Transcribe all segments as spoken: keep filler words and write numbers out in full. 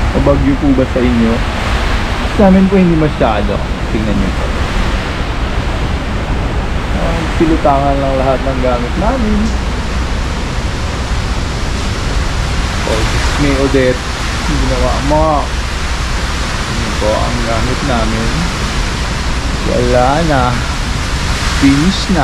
Mabagyo po ba sa inyo? Sa amin po hindi masyado. Tingnan nyo po. Uh, silutangan lang lahat ng gamit namin. Oh, may Odette. Ginawa mo. Ano po ang gamit namin? Wala na. Finish na.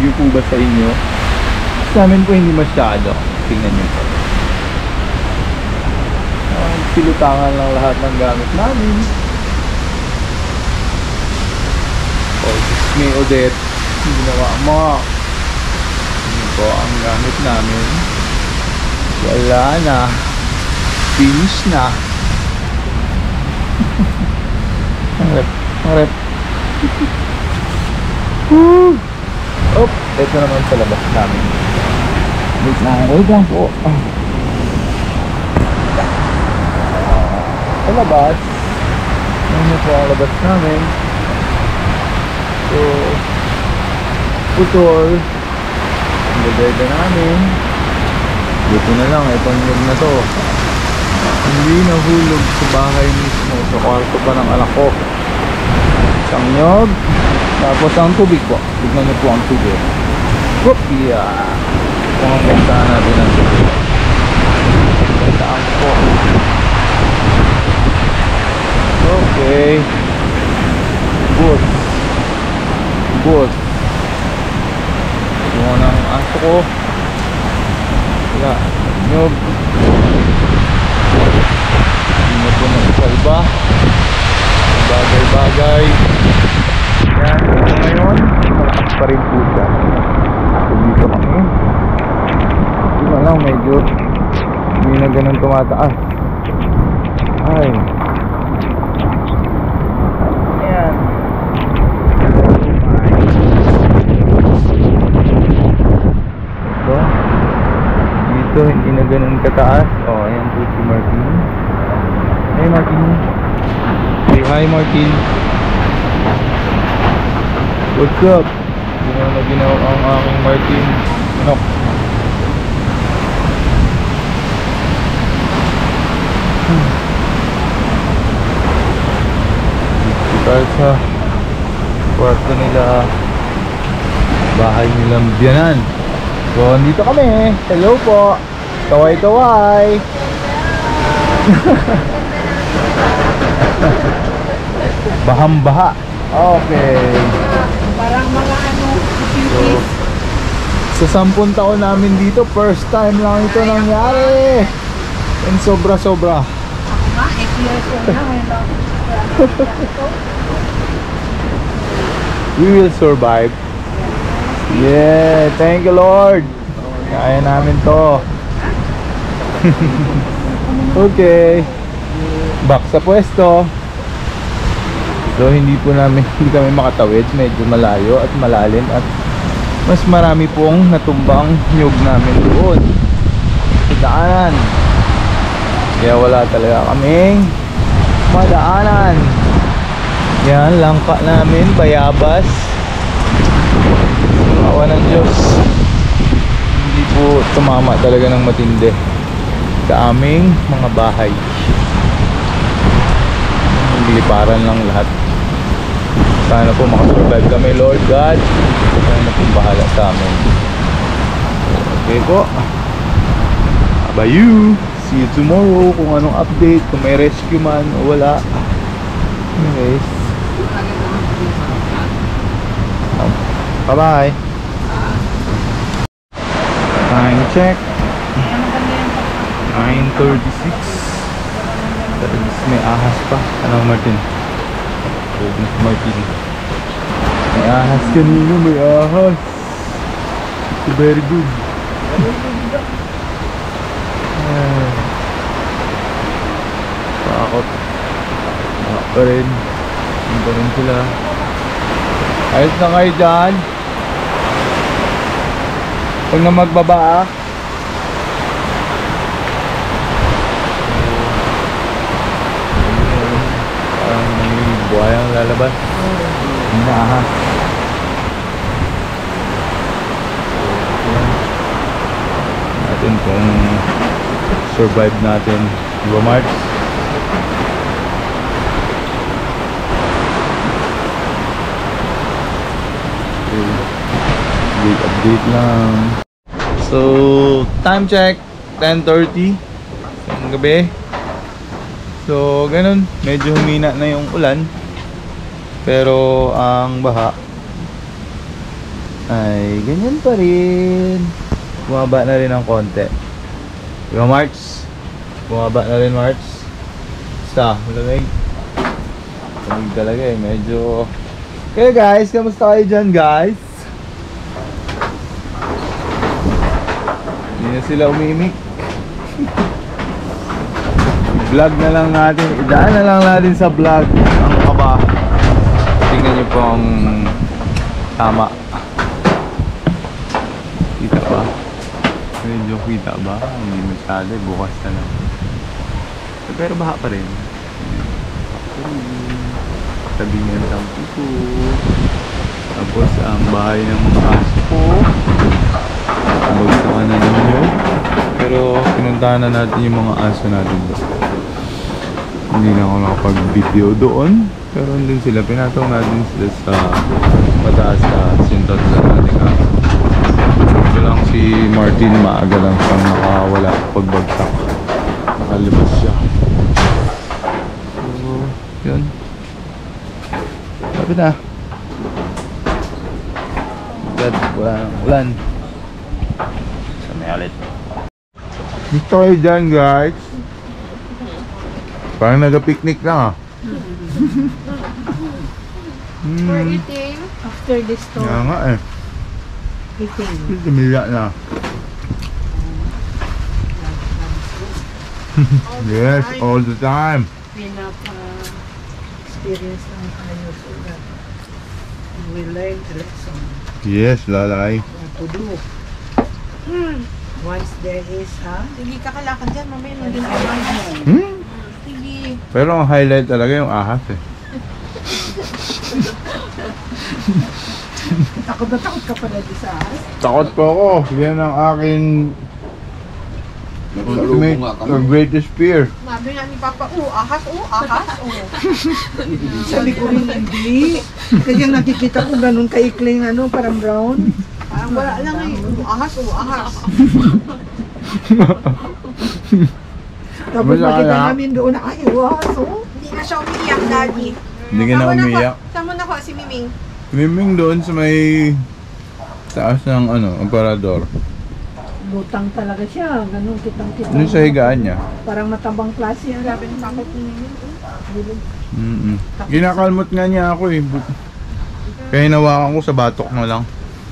Review po ba sa inyo? Sa amin po hindi masyado. Tingnan nyo po. Uh, silutangan lang lahat ng gamit namin. Oh, may Odette. Ginawa mo. Ano po ang gamit namin? Wala na. Finish na. Ang rep. Ang rep. Woo! Oh, ito naman sa labas namin. Wait lang, wait lang po. Ah. Sa labas. Ano po ang labas namin? So, putol. Ang gagawin namin. Dito na lang, itong nyug na to. Hindi nahulog sa bahay mismo. Sa kwarto pa ng anak ko. Isang nyug. Tapos ang tubig po. Tignan niyo po ang tubig. Whoop! Yeah! Kung ang ganda natin ang tubig. Gandaan po. Okay. Good. Good. Ito na ang aso ko. Wala. Nyug. Hindi na po na isalba. Bagay-bagay. Yan. Ito ngayon. Malakas pa rin po siya. So dito kami. Hindi na lang medyo hindi na ganun tumataas. Ay. Ayan. Ito. Dito hindi na ganun kataas. Oh, ayan po si Martin. Hey Martin. Say hi Martin. What's up? Hindi na na ginawa ang aking Martin. Ano? Hmm. Dito tayo sa kwarto nila. Bahay nilang biyanan. So, andito kami. Hello po. Kaway-kaway. Baham-baha. Okay. Parang mga ano, So, sa sampung taon namin dito, first time lang ito nangyari. And sobra-sobra. ako nga, eight years old na, ngayon lang. We will survive. Yeah, thank you Lord. Kaya namin to. Okay. Back sa pwesto. So hindi po namin hindi kami makatawid, medyo malayo at malalim at mas marami pong natumbang nyug namin doon sa daanan. Kaya wala talaga kaming madaanan. Yan, langka namin, bayabas. Awa ng Diyos. Hindi po tumama talaga ng matindi sa aming mga bahay. Nagliparan lang lahat. Sana po makasurvive kami, Lord God. Sana po bahala sa amin. Okay po. Bye you. See you tomorrow kung anong update, kung may rescue man o wala. Anyways, bye bye. Time check nine thirty-six. May ahas pa. Ano Martin? Martin. May ahas kanina, may ahas. Very good. Ah. Takot. Takot pa rin. Hindi rin sila. Ayos na kayo dyan. Huwag na magbaba ah. Parang may buhayang lalabas. Hindi na ahas. Natin kung survive natin diba March? Okay. Update, update lang. So time check ten thirty ng gabi. So ganun, medyo humina na yung ulan pero ang baha ay ganyan pa rin. Bumaba na rin ng konti. Diba March? Bumaba na rin March. Basta, malamig. Malamig talaga eh, medyo... Kaya guys, kamusta kayo dyan guys? Hindi na sila umimik. Vlog na lang natin, idaan na lang natin sa vlog ang kaba. Tingnan nyo po ang tama. Kita ba? Medyo kita ba? Hindi masyado, bukas na lang. Pero baha pa rin. Tabi nga ng tampi ko. Tapos ang bahay ng mga aso ko. Bagsakan na naman yun. Pero pinuntahan na natin yung mga aso natin doon. Hindi na ako nakapag-video doon. Pero andun sila. Pinatawag natin sila sa mataas na sintot na natin aso. Ito lang si Martin, maaga lang siyang nakawala pagbagsak. Nakalibas siya. So, yun. Sabi na. God, wala nang ulan. Samay ulit. Dito kayo dyan guys. Parang nag-picnic lang ah. Hmm. For eating. After this store. Kaya nga eh. Eating. Tumila na. Yes, all the time. Pinapa-experience ng tayo so that we learn the lesson. Yes, lalay. What to do. Hmm. Once there is, ha? Sige, kakalakad dyan. Mamaya nandun ka lang. Hmm? Sige. Pero ang highlight talaga yung ahas eh. Takot na takot ka pala di sa ahas. Takot po ako. Yan ang aking ultimate or greatest fear. Sabi nga ni Papa, oh, ahas, oh, ahas, oh. Sabi ko rin hindi. Kasi nakikita ko ganun kaikling ano, parang brown. Parang wala lang eh. Oh, ahas, oh, ahas. Tapos Wala makita na. namin doon na, ay, ahas, oh. Hindi na siya umiyak, Daddy. Hindi ka na umiyak. Sama na ko, si Miming. Miming doon sa may taas ng ano, aparador. Lutang talaga siya, ganun kitang-kitang. Doon sa higaan niya. Parang matabang klase yan. Grabe ng takot ni Miming. Mm -mm. Ginakalmot nga niya ako eh. Bu- Kaya hinawakan ko sa batok na lang.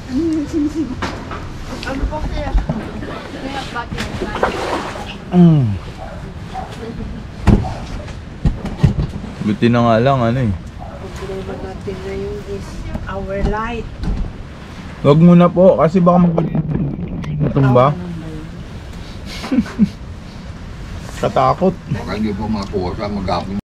Ano po kaya? Kaya pati. Mm. Buti na nga lang ano eh. Problema natin ngayon is our light. Wag muna po kasi baka mag-tumba. Katakot. Baka hindi po makuha sa mag-apon.